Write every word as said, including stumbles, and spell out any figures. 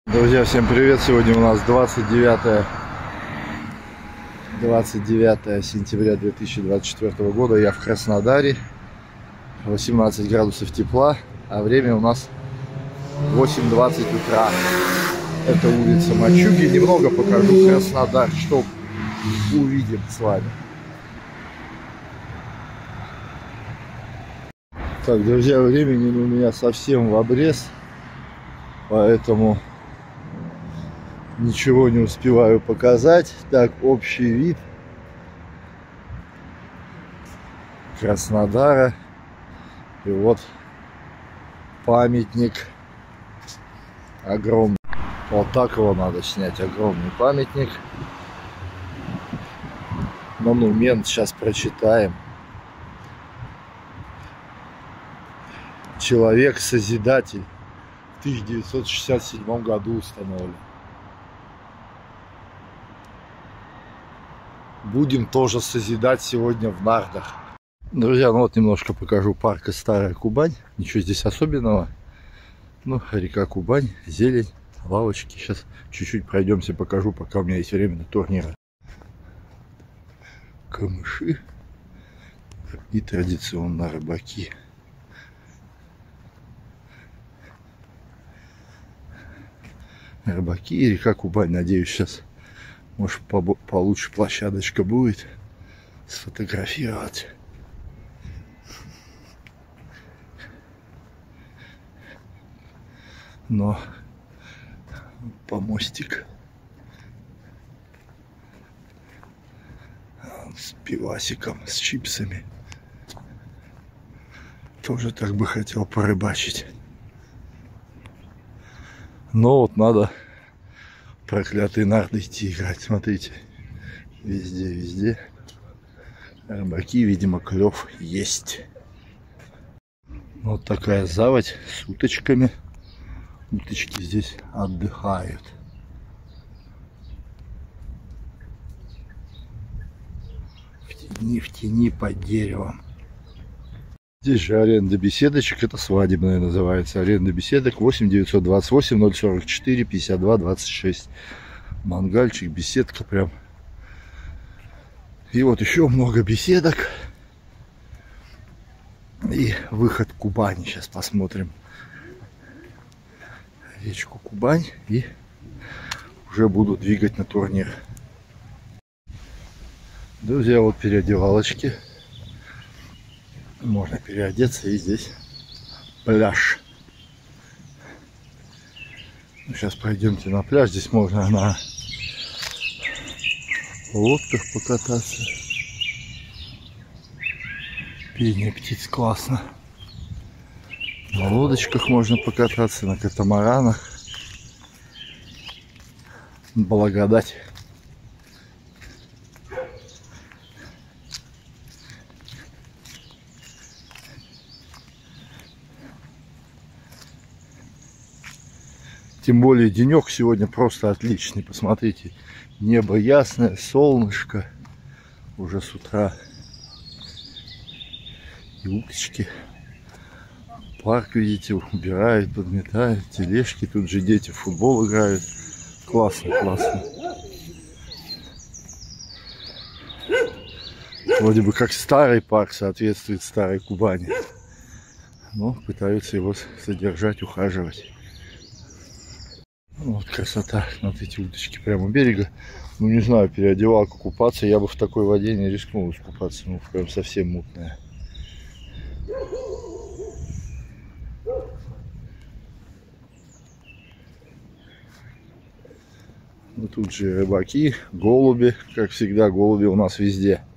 Друзья, всем привет! Сегодня у нас двадцать девятое сентября две тысячи двадцать четвёртого года. Я в Краснодаре. восемнадцать градусов тепла, а время у нас восемь двадцать утра. Это улица Мачуги. Немного покажу Краснодар, что увидим с вами. Так, друзья, времени у меня совсем в обрез, поэтому ничего не успеваю показать. Так, общий вид Краснодара. И вот памятник огромный. Вот так его надо снять. Огромный памятник. Монумент сейчас прочитаем. Человек-созидатель. В тысяча девятьсот шестьдесят седьмом году установлен. Будем тоже созидать сегодня в Нардах. Друзья, ну вот немножко покажу парка Старая Кубань. Ничего здесь особенного. Ну, река Кубань, зелень, лавочки. Сейчас чуть-чуть пройдемся, покажу, пока у меня есть время на турниры. Камыши и традиционно рыбаки. Рыбаки и река Кубань. Надеюсь, сейчас может получше площадочка будет сфотографировать. Но помостик с пивасиком, с чипсами. Тоже так бы хотел порыбачить. Но вот надо проклятые нарды идти играть. Смотрите, везде, везде рыбаки, видимо, клев есть. Вот такая заводь с уточками. Уточки здесь отдыхают. В тени, в тени под деревом. Здесь же аренда беседочек, это свадебная называется. Аренда беседок восемь девятьсот двадцать восемь ноль сорок четыре пятьдесят два двадцать шесть. Мангальчик, беседка прям. И вот еще много беседок. И выход Кубани. Сейчас посмотрим речку Кубань и уже буду двигать на турнир. Друзья, вот переодевалочки. Можно переодеться, и здесь пляж. Ну, сейчас пойдемте на пляж. Здесь можно на лодках покататься. Пение птиц классно. На лодочках можно покататься, на катамаранах. Благодать. Тем более денек сегодня просто отличный. Посмотрите, небо ясное, солнышко уже с утра. И уточки. Парк, видите, убирают, подметают, тележки. Тут же дети в футбол играют. Классно, классно. Вроде бы как старый парк, соответствует Старой Кубани. Но пытаются его содержать, ухаживать. Вот красота. Вот эти уточки прямо у берега. Ну не знаю, переодевалку купаться. Я бы в такой воде не рискнул искупаться. Ну прям совсем мутная. Ну, тут же рыбаки, голуби, как всегда, голуби у нас везде.